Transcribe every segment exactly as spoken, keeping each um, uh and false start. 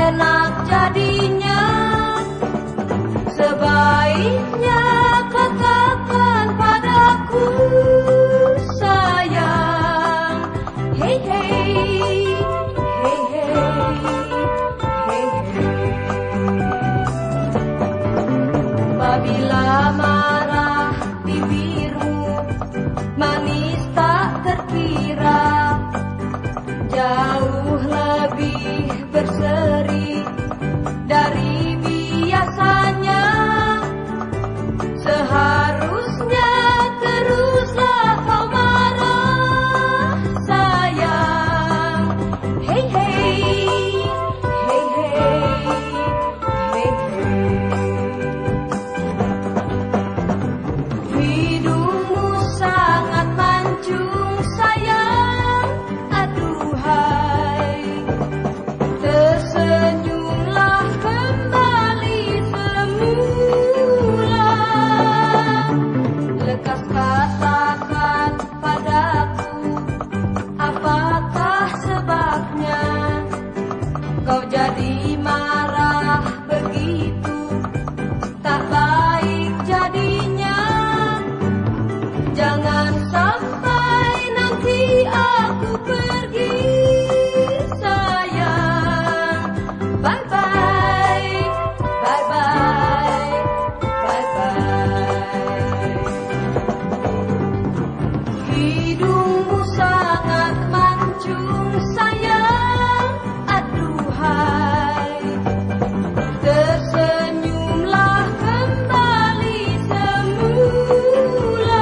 enak jadinya. Sebaiknya katakan padaku sayang. Hey hey, hey hey, hey hey. Apabila marah bibirmu manis tak terkira, jauh lebih berseri dari biasanya. Seharusnya teruslah kau marah sayang. Hey hey, hey hey, hey hey. Hidungmu sangat mancung sayang, aduhai. Tersenyumlah kembali semula. Lekas katakan padaku, apakah sebabnya kau jadi marah begitu? Tak baik jadinya. Jangan sampai nanti aku pergi sayang. Bye bye, bye bye, bye bye. Hidungmu sangat mancung sayang, aduhai. Tersenyumlah kembali semula.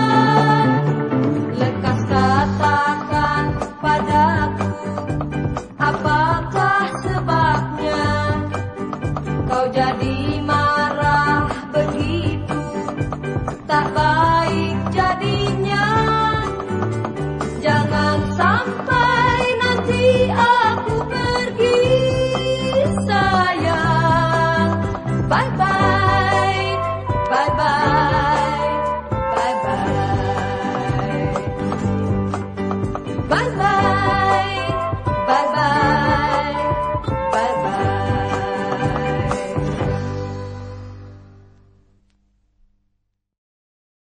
Lekas katakan padaku, apakah sebabnya kau jadi